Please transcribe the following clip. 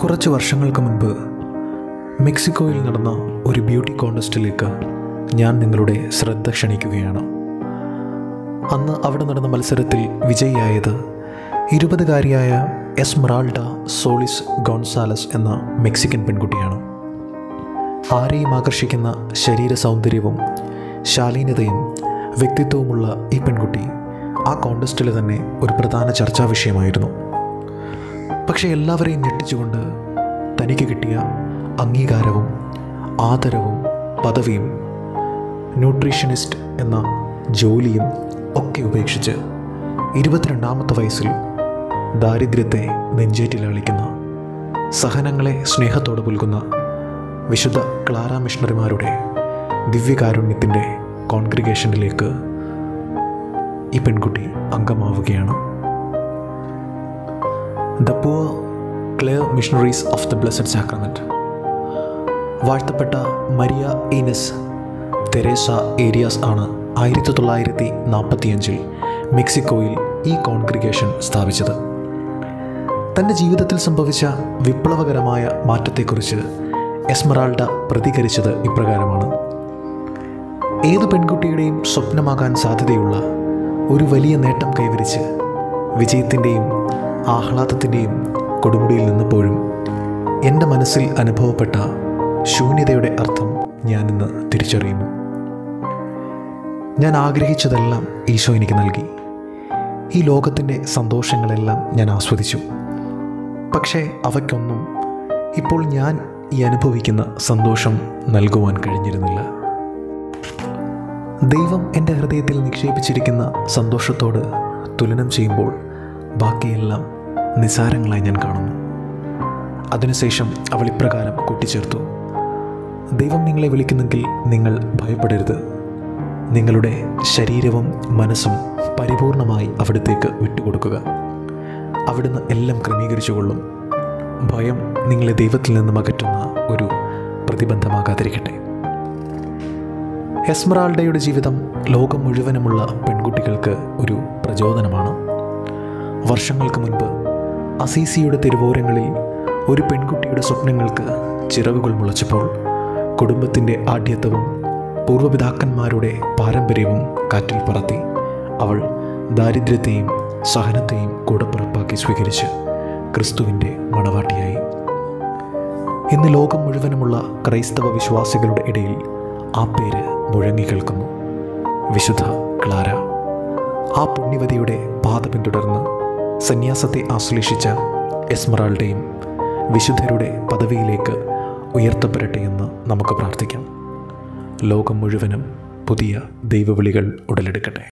കുറച്ച് വർഷങ്ങൾക്ക് മുൻപ് മെക്സിക്കോയിൽ നടന്ന ഒരു ബ്യൂട്ടി കോൺടെസ്റ്റിലേക്ക് ഞാൻ നിങ്ങളുടെ ശ്രദ്ധ ക്ഷണിക്കുകയാണ്. അന്ന് അവിടെ നടന്ന മത്സരത്തിൽ വിജയിയായത് 20-കാരിയായ എസ്മറാൾഡ സോളിസ് ഗോൺസാലസ് എന്ന മെക്സിക്കൻ പെൺകുട്ടിയാണ്. ആരെയും ആകർഷിക്കുന്ന ശരീര സൗന്ദര്യവും ശാലീനതയും വ്യക്തിത്വവുമുള്ള ഈ പെൺകുട്ടി ആ കോൺടെസ്റ്റിൽ തന്നെ ഒരു പ്രധാന ചർച്ചാ വിഷയമായിരുന്നു. പക്ഷേ എല്ലാവരെയും ഞെട്ടിച്ചുകൊണ്ട് തനിക്ക് കിട്ടിയ അംഗീകാരവും ആദരവും പദവിയും ന്യൂട്രീഷനിസ്റ്റ് എന്ന ജോലിയും ഒക്കെ ഉപേക്ഷിച്ച് 22-ാമത്തെ വയസ്സിൽ ദാരിദ്ര്യത്തെ നെഞ്ചേറ്റിലാളിക്കുന്ന, സഹനങ്ങളെ സ്നേഹത്തോടെ പുൽകുന്ന വിശുദ്ധ ക്ലാര മിഷണറിമാരുടെ ദിവ്യകാരുണ്യത്തിൻ്റെ കോൺഗ്രിഗേഷനിലേക്ക് ഈ പെൺകുട്ടി അംഗമാവുകയാണ്. The poor Clare missionaries of the blessed sacrament. വാഴ്ത്തപ്പെട്ട മരിയ ഈനസ് തെരേസ ഏരിയാസ് ആണ് 1945 മെക്സിക്കോയിൽ ഈ കോൺഗ്രിഗേഷൻ സ്ഥാപിച്ചത്. തൻ്റെ ജീവിതത്തിൽ സംഭവിച്ച വിപ്ലവകരമായ മാറ്റത്തെക്കുറിച്ച് എസ്മറാൾഡ പ്രതികരിച്ചത് ഇപ്രകാരമാണ്: ഏതു പെൺകുട്ടിയുടെയും സ്വപ്നമാകാൻ സാധ്യതയുള്ള ഒരു വലിയ നേട്ടം കൈവരിച്ച് വിജയത്തിൻ്റെയും ആഹ്ലാദത്തിൻ്റെയും കൊടുമുടിയിൽ നിന്നപ്പോഴും എൻ്റെ മനസ്സിൽ അനുഭവപ്പെട്ട ശൂന്യതയുടെ അർത്ഥം ഞാനിന്ന് തിരിച്ചറിയുന്നു. ഞാൻ ആഗ്രഹിച്ചതെല്ലാം ഈശോ എനിക്ക് നൽകി. ഈ ലോകത്തിൻ്റെ സന്തോഷങ്ങളെല്ലാം ഞാൻ ആസ്വദിച്ചു. പക്ഷേ അവയ്ക്കൊന്നും ഇപ്പോൾ ഞാൻ ഈ അനുഭവിക്കുന്ന സന്തോഷം നൽകുവാൻ കഴിഞ്ഞിരുന്നില്ല. ദൈവം എൻ്റെ ഹൃദയത്തിൽ നിക്ഷേപിച്ചിരിക്കുന്ന സന്തോഷത്തോട് തുലനം ചെയ്യുമ്പോൾ ബാക്കിയെല്ലാം നിസാരങ്ങളായി ഞാൻ കാണുന്നു. അതിനുശേഷം അവൾ ഇപ്രകാരം കൂട്ടിച്ചേർത്തു: ദൈവം നിങ്ങളെ വിളിക്കുന്നെങ്കിൽ നിങ്ങൾ ഭയപ്പെടരുത്. നിങ്ങളുടെ ശരീരവും മനസ്സും പരിപൂർണമായി അവിടത്തേക്ക് വിട്ടുകൊടുക്കുക. അവിടുന്ന് എല്ലാം ക്രമീകരിച്ചുകൊള്ളും. ഭയം നിങ്ങളെ ദൈവത്തിൽ നിന്നും അകറ്റുന്ന ഒരു പ്രതിബന്ധമാകാതിരിക്കട്ടെ. എസ്മറാൾഡയുടെ ജീവിതം ലോകം മുഴുവനുമുള്ള പെൺകുട്ടികൾക്ക് ഒരു പ്രചോദനമാണ്. വർഷങ്ങൾക്ക് മുൻപ് അസീസിയുടെ തെരുവോരങ്ങളിൽ ഒരു പെൺകുട്ടിയുടെ സ്വപ്നങ്ങൾക്ക് ചിറകുകൾ മുളച്ചപ്പോൾ കുടുംബത്തിൻ്റെ ആഢ്യത്വവും പൂർവ്വപിതാക്കന്മാരുടെ പാരമ്പര്യവും കാറ്റിൽ പറത്തി അവൾ ദാരിദ്ര്യത്തെയും സഹനത്തെയും കൂടപ്പിറപ്പാക്കി സ്വീകരിച്ച് ക്രിസ്തുവിൻ്റെ മണവാട്ടിയായി. ഇന്ന് ലോകം മുഴുവനുമുള്ള ക്രൈസ്തവ വിശ്വാസികളുടെ ഇടയിൽ ആ പേര് മുഴങ്ങി കേൾക്കുന്നു: വിശുദ്ധ ക്ലാര. ആ പുണ്യവതിയുടെ പാത പിന്തുടർന്ന് സന്യാസത്തെ ആശ്ലേഷിച്ച എസ്മറാൾഡയും വിശുദ്ധരുടെ പദവിയിലേക്ക് ഉയർത്തപ്പെടട്ടെ എന്ന് നമുക്ക് പ്രാർത്ഥിക്കാം. ലോകം മുഴുവനും പുതിയ ദൈവവിളികൾ ഉടലെടുക്കട്ടെ.